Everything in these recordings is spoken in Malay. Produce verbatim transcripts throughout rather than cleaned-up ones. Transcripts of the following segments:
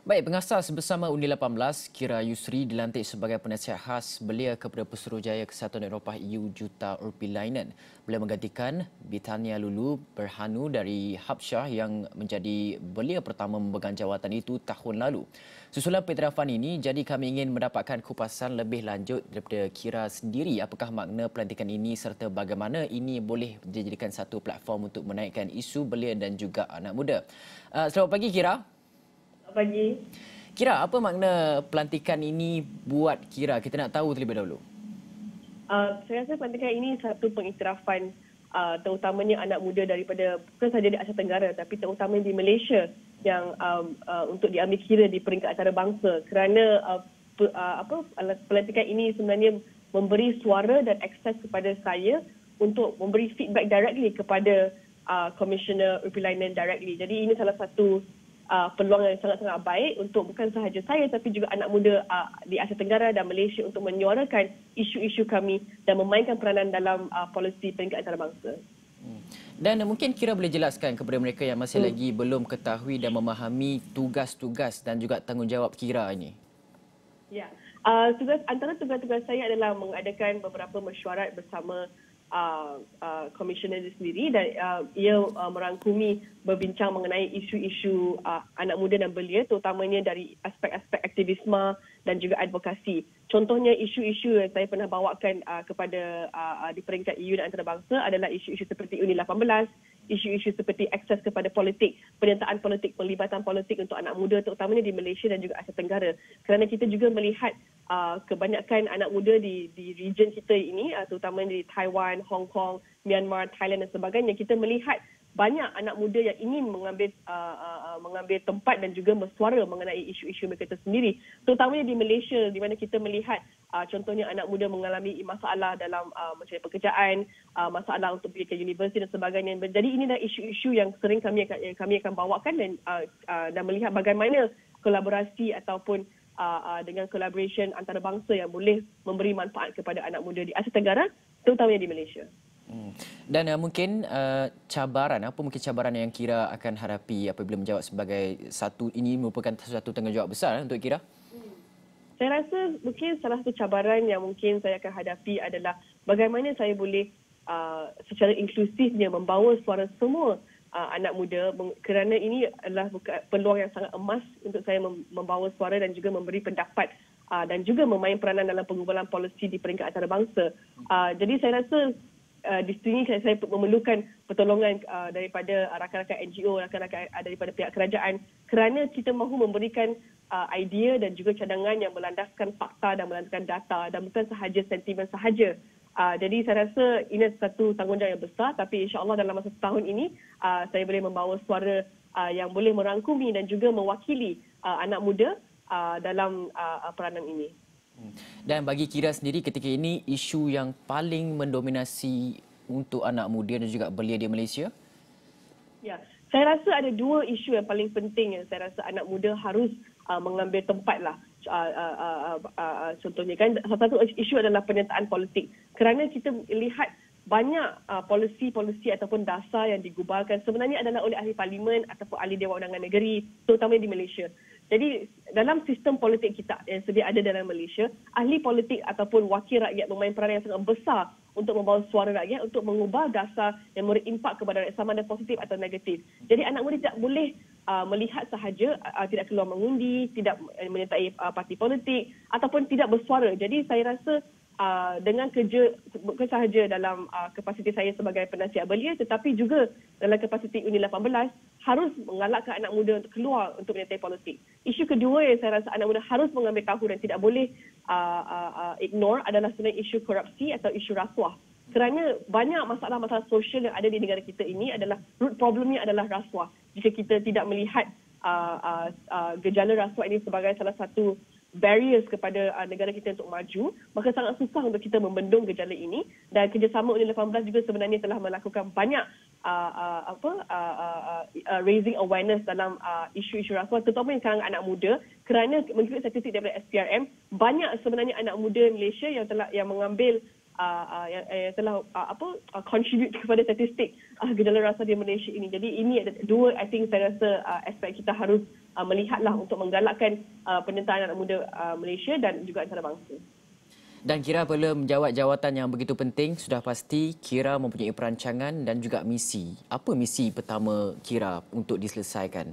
Baik, pengasas bersama Undi lapan belas, Kira Yusri dilantik sebagai penasihat khas belia kepada Pesuruhjaya Kesatuan Eropah E U Jutta Urpilainen. Beliau menggantikan Bitania Lulu Berhanu dari Habsyah yang menjadi belia pertama memegang jawatan itu tahun lalu. Susulan pengiktirafan ini, jadi kami ingin mendapatkan kupasan lebih lanjut daripada Kira sendiri. Apakah makna pelantikan ini serta bagaimana ini boleh dijadikan satu platform untuk menaikkan isu belia dan juga anak muda. Uh, selamat pagi, Kira. Pagi. Kira, apa makna pelantikan ini buat Kira? Kita nak tahu terlebih dahulu. Uh, saya rasa pelantikan ini satu pengiktirafan uh, terutamanya anak muda daripada bukan sahaja di Asia Tenggara tapi terutamanya di Malaysia yang um, uh, untuk diambil kira di peringkat antarabangsa kerana uh, pe, uh, apa pelantikan ini sebenarnya memberi suara dan akses kepada saya untuk memberi feedback directly kepada uh, Commissioner Urpilainen directly. Jadi ini salah satu Uh, peluang yang sangat-sangat baik untuk bukan sahaja saya tapi juga anak muda uh, di Asia Tenggara dan Malaysia untuk menyuarakan isu-isu kami dan memainkan peranan dalam uh, polisi peringkat antarabangsa. Hmm. Dan mungkin Kira boleh jelaskan kepada mereka yang masih hmm. lagi belum ketahui dan memahami tugas-tugas dan juga tanggungjawab Kira ini. Ya, uh, tugas antara tugas-tugas saya adalah mengadakan beberapa mesyuarat bersama Uh, uh, komisioner sendiri dan uh, ia uh, merangkumi berbincang mengenai isu-isu uh, anak muda dan belia terutamanya dari aspek-aspek aktivisme dan juga advokasi. Contohnya isu-isu yang saya pernah bawakan uh, kepada uh, di peringkat E U dan antarabangsa adalah isu-isu seperti Undi lapan belas, isu-isu seperti akses kepada politik, penyertaan politik, pelibatan politik untuk anak muda terutamanya di Malaysia dan juga Asia Tenggara. Kerana kita juga melihat uh, kebanyakan anak muda di di region kita ini uh, terutamanya di Taiwan, Hong Kong, Myanmar, Thailand dan sebagainya, kita melihat banyak anak muda yang ingin mengambil uh, uh, mengambil tempat dan juga bersuara mengenai isu-isu mereka itu sendiri. Terutamanya di Malaysia di mana kita melihat uh, contohnya anak muda mengalami masalah dalam uh, mencari pekerjaan, uh, masalah untuk pergi ke universiti dan sebagainya. Jadi ini adalah isu-isu yang sering kami akan yang kami akan bawakan dan uh, uh, dan melihat bagaimana kolaborasi ataupun uh, uh, dengan collaboration antarabangsa yang boleh memberi manfaat kepada anak muda di Asia Tenggara terutamanya di Malaysia. Hmm. Dan uh, mungkin uh, cabaran, apa mungkin cabaran yang Kira akan hadapi apabila menjawab sebagai satu, ini merupakan satu tanggungjawab besar untuk Kira? Hmm. Saya rasa mungkin salah satu cabaran yang mungkin saya akan hadapi adalah bagaimana saya boleh uh, secara inklusifnya membawa suara semua uh, anak muda kerana ini adalah peluang yang sangat emas untuk saya membawa suara dan juga memberi pendapat uh, dan juga memain peranan dalam pengumpulan polisi di peringkat antarabangsa. Uh, jadi saya rasa Uh, di sini saya memerlukan pertolongan uh, daripada rakan-rakan N G O, rakan-rakan uh, daripada pihak kerajaan kerana kita mahu memberikan uh, idea dan juga cadangan yang berlandaskan fakta dan berlandaskan data dan bukan sahaja sentimen sahaja. Uh, jadi saya rasa ini satu tanggungjawab yang besar tapi insya-Allah dalam masa setahun ini uh, saya boleh membawa suara uh, yang boleh merangkumi dan juga mewakili uh, anak muda uh, dalam uh, peranan ini. Dan bagi Kira sendiri ketika ini, isu yang paling mendominasi untuk anak muda dan juga belia di Malaysia? Ya, saya rasa ada dua isu yang paling penting yang saya rasa anak muda harus uh, mengambil tempat lah. Uh, uh, uh, uh, uh, contohnya kan, salah satu isu adalah penyertaan politik. Kerana kita lihat banyak uh, polisi-polisi ataupun dasar yang digubalkan sebenarnya adalah oleh ahli parlimen ataupun ahli Dewan Undangan Negeri, terutama di Malaysia. Jadi dalam sistem politik kita yang sedia ada dalam Malaysia, ahli politik ataupun wakil rakyat memain peranan yang sangat besar untuk membawa suara rakyat untuk mengubah dasar yang memberi impak kepada rakyat sama ada positif atau negatif. Jadi anak muda tidak boleh uh, melihat sahaja, uh, tidak keluar mengundi, tidak menyertai uh, parti politik ataupun tidak bersuara. Jadi saya rasa Uh, dengan kerja bukan sahaja dalam uh, kapasiti saya sebagai penasihat belia tetapi juga dalam kapasiti Undi lapan belas harus menggalakkan anak muda untuk keluar untuk menyertai politik. Isu kedua yang saya rasa anak muda harus mengambil tahu dan tidak boleh uh, uh, uh, ignore adalah sebenarnya isu korupsi atau isu rasuah. Kerana banyak masalah-masalah sosial yang ada di negara kita ini adalah root problemnya adalah rasuah. Jika kita tidak melihat uh, uh, uh, gejala rasuah ini sebagai salah satu barriers kepada uh, negara kita untuk maju, maka sangat susah untuk kita membendung gejala ini. Dan kerjasama Undi lapan belas juga sebenarnya telah melakukan banyak uh, uh, apa uh, uh, uh, raising awareness dalam uh, isu-isu rasuah terutama di kalangan anak muda kerana mengikut statistik daripada S P R M banyak sebenarnya anak muda Malaysia yang telah yang mengambil uh, uh, yang, yang telah uh, apa uh, contribute kepada statistik uh, gejala rasa di Malaysia ini. Jadi ini ada dua, I think saya rasa uh, aspek kita harus uh, melihatlah untuk menggalakkan uh, penyertaan anak muda uh, Malaysia dan juga antarabangsa. Dan Kira apabila menjawat jawatan yang begitu penting, sudah pasti Kira mempunyai perancangan dan juga misi. Apa misi pertama Kira untuk diselesaikan?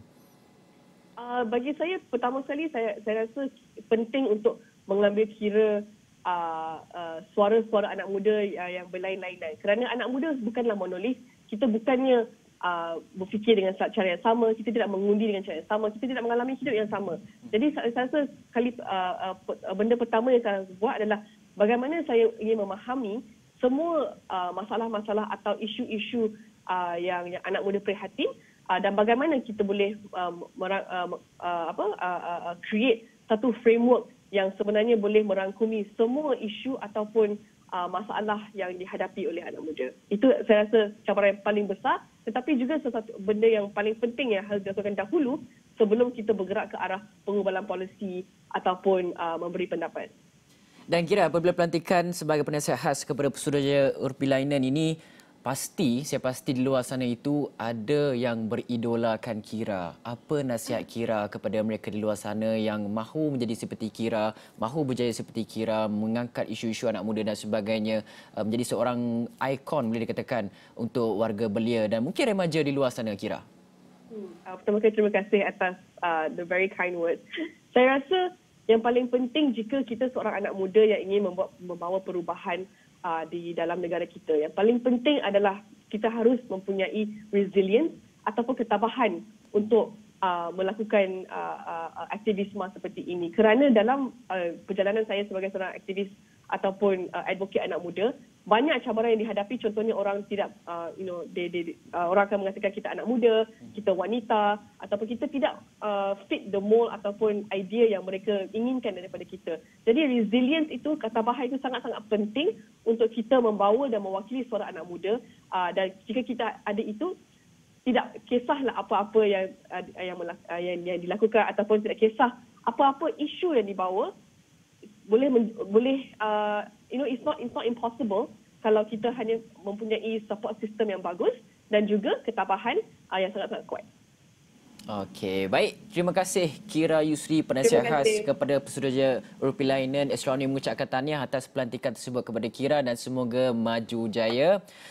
Uh, bagi saya, pertama sekali saya, saya rasa penting untuk mengambil kira uh, uh, suara-suara anak muda uh, yang berlain-lainan. Kerana anak muda bukanlah monolit, kita bukannya uh, berfikir dengan cara yang sama, kita tidak mengundi dengan cara yang sama, kita tidak mengalami hidup yang sama. Jadi saya, saya rasa kali uh, uh, benda pertama yang saya buat adalah bagaimana saya ingin memahami semua uh, masalah-masalah atau isu-isu uh, yang, yang anak muda prihatin uh, dan bagaimana kita boleh uh, merang, uh, uh, apa, uh, uh, create satu framework yang sebenarnya boleh merangkumi semua isu ataupun uh, masalah yang dihadapi oleh anak muda. Itu saya rasa cabaran yang paling besar, tetapi juga sesuatu benda yang paling penting yang harus dilakukan dahulu sebelum kita bergerak ke arah pengubahan polisi ataupun uh, memberi pendapat. Dan Kira apabila pelantikan sebagai penasihat khas kepada Pesuruhjaya Urpilainan ini, pasti, saya pasti di luar sana itu ada yang beridolakan Kira. Apa nasihat Kira kepada mereka di luar sana yang mahu menjadi seperti Kira, mahu berjaya seperti Kira, mengangkat isu-isu anak muda dan sebagainya, menjadi seorang ikon boleh dikatakan untuk warga belia dan mungkin remaja di luar sana, Kira? Hmm. Uh, pertama kali terima kasih atas uh, the very kind words. Saya rasa yang paling penting jika kita seorang anak muda yang ingin membuat, membawa perubahan uh, di dalam negara kita, yang paling penting adalah kita harus mempunyai resilience ataupun ketabahan untuk uh, melakukan uh, uh, aktivisme seperti ini. Kerana dalam uh, perjalanan saya sebagai seorang aktivis ataupun uh, advocate anak muda, banyak cabaran yang dihadapi. Contohnya orang tidak, uh, you know, they, they, uh, orang akan mengatakan kita anak muda, kita wanita, ataupun kita tidak uh, fit the mold ataupun idea yang mereka inginkan daripada kita. Jadi resilience itu, ketabahan itu sangat-sangat penting untuk kita membawa dan mewakili suara anak muda. Uh, dan jika kita ada itu, tidak kisahlah apa-apa yang, uh, yang, uh, yang, yang dilakukan ataupun tidak kisah apa-apa isu yang dibawa, boleh boleh uh, you know, it's not it's not impossible kalau kita hanya mempunyai support system yang bagus dan juga ketabahan uh, yang sangat-sangat kuat. Okey, baik. Terima kasih Kira Yusri, penasihat khas kepada Pesuruhjaya Urpilainan. Esroni mengucapkan tahniah atas pelantikan tersebut kepada Kira dan semoga maju jaya.